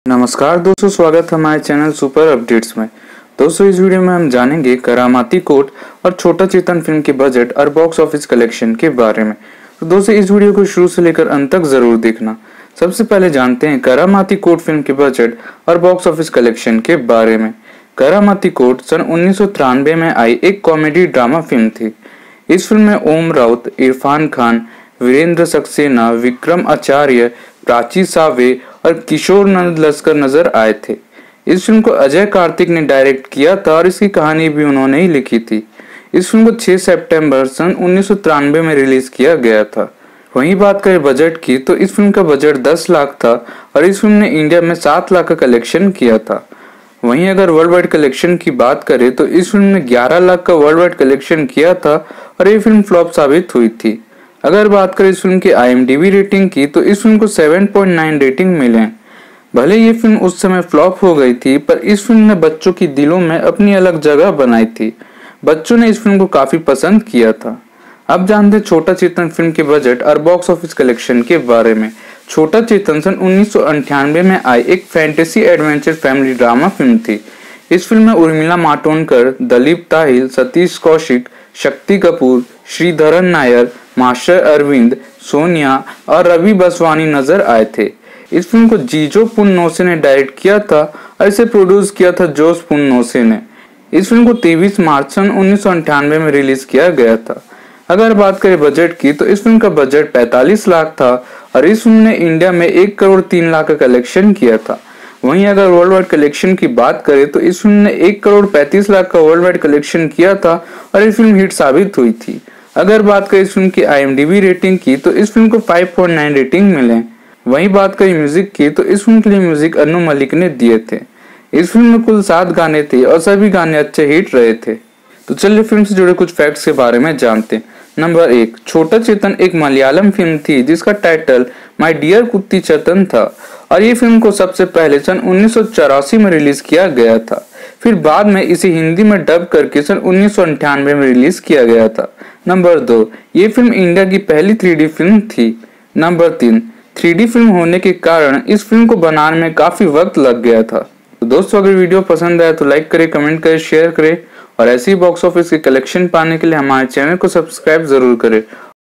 नमस्कार दोस्तों, स्वागत है हमारे चैनल सुपर अपडेट्स में। दोस्तों, इस वीडियो में हम जानेंगे करामाती कोर्ट और छोटा चेतन फिल्म के बजट और बॉक्स ऑफिस कलेक्शन के बारे में। तो दोस्तों, इस वीडियो को शुरू से लेकर अंत तक जरूर देखना। सबसे पहले जानते हैं करामाती कोर्ट फिल्म के बजट और बॉक्स ऑफिस कलेक्शन के बारे में। करामाती कोर्ट सन 1993 में आई एक कॉमेडी ड्रामा फिल्म थी। इस फिल्म में ओम राउत, इरफान खान, वीरेंद्र सक्सेना, विक्रम आचार्य, प्राची सावे और किशोर नंद लस्कर नजर आए थे। इस फिल्म को अजय कार्तिक ने डायरेक्ट किया था और इसकी कहानी भी उन्होंने ही लिखी थी। इस फिल्म को 6 सितंबर सन 1993 में रिलीज किया गया था। वहीं बात करें बजट की, तो इस फिल्म का बजट 10 लाख था और इस फिल्म ने इंडिया में 7 लाख का कलेक्शन किया था। वहीं अगर वर्ल्ड वाइड कलेक्शन की बात करें तो इस फिल्म ने 11 लाख का वर्ल्ड वाइड कलेक्शन किया था और ये फिल्म फ्लॉप साबित हुई थी। अगर बात करें इस फिल्म की IMDb रेटिंग की, तो इस फिल्म को 7.9 रेटिंग मिले। भले ये फिल्म उस समय फ्लॉप हो गई थी, पर इस फिल्म ने बच्चों की दिलों में अपनी अलग जगह बनाई थी। बच्चों ने इस फिल्म को काफी पसंद किया था। अब जानते हैं छोटा चेतन फिल्म के बजट और बॉक्स ऑफिस कलेक्शन के बारे में। छोटा चेतन सन 1998 में आई एक fantasy adventure family drama film थी। इस फिल्म में उर्मिला मातोंडकर, दलीप ताहिल, सतीश कौशिक, शक्ति कपूर, श्रीधरन नायर, मास्टर अरविंद, सोनिया और रवि बसवानी नजर आए थे। इस फिल्म को जीजो पुन्नोसे ने डायरेक्ट किया था और इसे प्रोड्यूस किया था जोस पुन्नोसे ने। इस फिल्म को 23 मार्च सन 1998 में रिलीज किया गया था। अगर बात करें बजट की, तो इस फिल्म का बजट 45 लाख था और इस फिल्म ने इंडिया में 1 करोड़ 3 लाख का कलेक्शन किया था। वहीं अगर वर्ल्ड वाइड कलेक्शन की बात करें तो इस फिल्म ने 1 करोड़ 35 लाख का वर्ल्ड वाइड कलेक्शन किया था और ये फिल्म हिट साबित हुई थी। अगर बात करें इस फिल्म की IMDb रेटिंग की, तो इस फिल्म को 5.9 रेटिंग मिले। वहीं बात करें म्यूजिक की, तो इस फिल्म के लिए म्यूजिक अनु मलिक ने दिए थे। इस फिल्म में कुल 7 गाने थे और सभी गाने अच्छे हिट रहे थे। तो चलिए फिल्म से जुड़े कुछ फैक्ट्स के बारे में जानते हैं। नंबर 1, छोटा चेतन एक मलयालम फिल्म थी जिसका title my dear Kutti Chetan था और ये फिल्म को सबसे पहले सन 1984 में रिलीज किया गया था। फिर बाद में इसे हिंदी में डब करके सन 1998 में रिलीज किया गया था। नंबर 2, ये फिल्म इंडिया की पहली 3D फिल्म थी। नंबर 3, 3D फिल्म होने के कारण इस फिल्म को बनाने में काफी वक्त लग गया था। तो दोस्तों, अगर वीडियो पसंद आया तो लाइक करें, कमेंट करें, शेयर करें और ऐसी बॉक्स ऑफिस के कलेक्शन पाने के लिए हमारे चैनल को सब्सक्राइब जरूर करें